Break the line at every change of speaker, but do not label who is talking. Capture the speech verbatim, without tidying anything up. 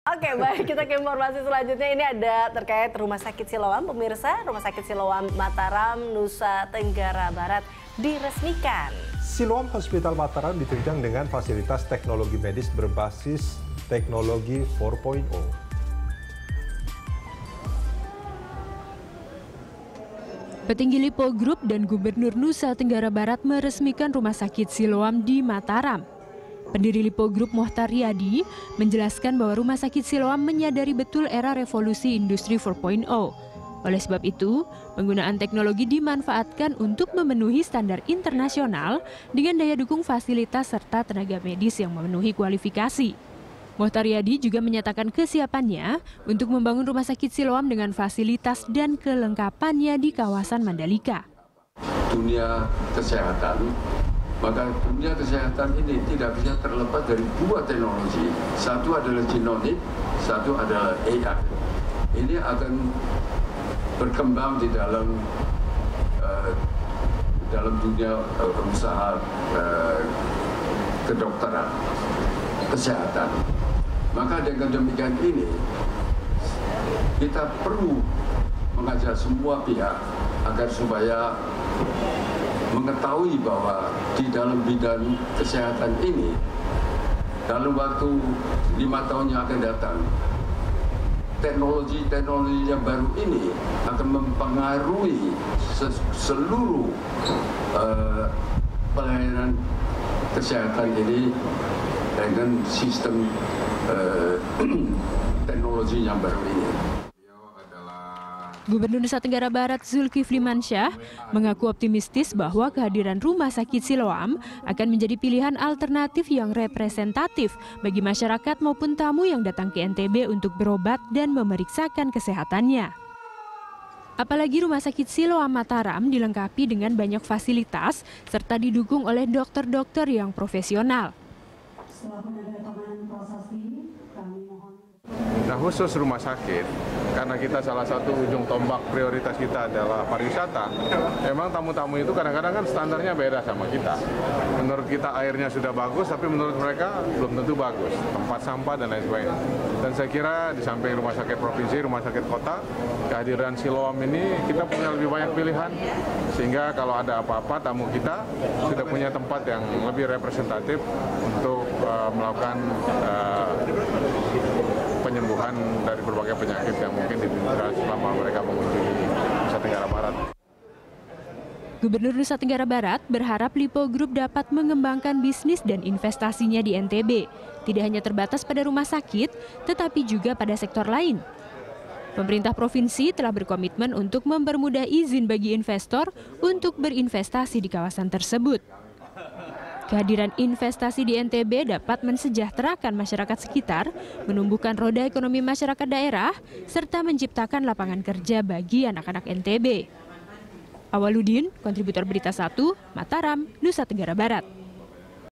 Oke, baik, kita ke informasi selanjutnya. Ini ada terkait Rumah Sakit Siloam. Pemirsa, Rumah Sakit Siloam Mataram, Nusa Tenggara Barat diresmikan.
Siloam Hospital Mataram ditunjang dengan fasilitas teknologi medis berbasis teknologi empat titik nol.
Petinggi Lipo Group dan Gubernur Nusa Tenggara Barat meresmikan Rumah Sakit Siloam di Mataram. Pendiri Lipo Group Mohtar Riyadi menjelaskan bahwa Rumah Sakit Siloam menyadari betul era revolusi industri empat titik nol. Oleh sebab itu, penggunaan teknologi dimanfaatkan untuk memenuhi standar internasional dengan daya dukung fasilitas serta tenaga medis yang memenuhi kualifikasi. Mohtar Riyadi juga menyatakan kesiapannya untuk membangun Rumah Sakit Siloam dengan fasilitas dan kelengkapannya di kawasan Mandalika.
Dunia kesehatan, maka dunia kesehatan ini tidak bisa terlepas dari dua teknologi. Satu adalah genomic, satu adalah A I. Ini akan berkembang di dalam uh, dalam dunia uh, usaha uh, kedokteran, kesehatan. Maka dengan demikian ini, kita perlu mengajak semua pihak agar supaya mengetahui bahwa di dalam bidang kesehatan ini, dalam waktu lima tahun yang akan datang, teknologi-teknologi yang baru ini akan mempengaruhi seluruh uh, pelayanan kesehatan ini dengan sistem uh, teknologi yang baru ini.
Gubernur Nusa Tenggara Barat Zulkifli Mansyah mengaku optimistis bahwa kehadiran Rumah Sakit Siloam akan menjadi pilihan alternatif yang representatif bagi masyarakat maupun tamu yang datang ke N T B untuk berobat dan memeriksakan kesehatannya. Apalagi Rumah Sakit Siloam Mataram dilengkapi dengan banyak fasilitas serta didukung oleh dokter-dokter yang profesional.
Nah, khusus rumah sakit, karena kita salah satu ujung tombak prioritas kita adalah pariwisata, memang tamu-tamu itu kadang-kadang kan standarnya beda sama kita. Menurut kita airnya sudah bagus, tapi menurut mereka belum tentu bagus. Tempat sampah dan lain sebagainya. Dan saya kira di samping rumah sakit provinsi, rumah sakit kota, kehadiran Siloam ini kita punya lebih banyak pilihan. Sehingga kalau ada apa-apa, tamu kita sudah punya tempat yang lebih representatif untuk uh, melakukan uh, penyembuhan dari berbagai penyakit yang mungkin diterima selama mereka mengunjungi Nusa Tenggara Barat.
Gubernur Nusa Tenggara Barat berharap Lipo Group dapat mengembangkan bisnis dan investasinya di N T B, tidak hanya terbatas pada rumah sakit, tetapi juga pada sektor lain. Pemerintah provinsi telah berkomitmen untuk mempermudah izin bagi investor untuk berinvestasi di kawasan tersebut. Kehadiran investasi di N T B dapat mensejahterakan masyarakat sekitar, menumbuhkan roda ekonomi masyarakat daerah, serta menciptakan lapangan kerja bagi anak-anak N T B. Awaludin, kontributor Berita Satu, Mataram, Nusa Tenggara Barat.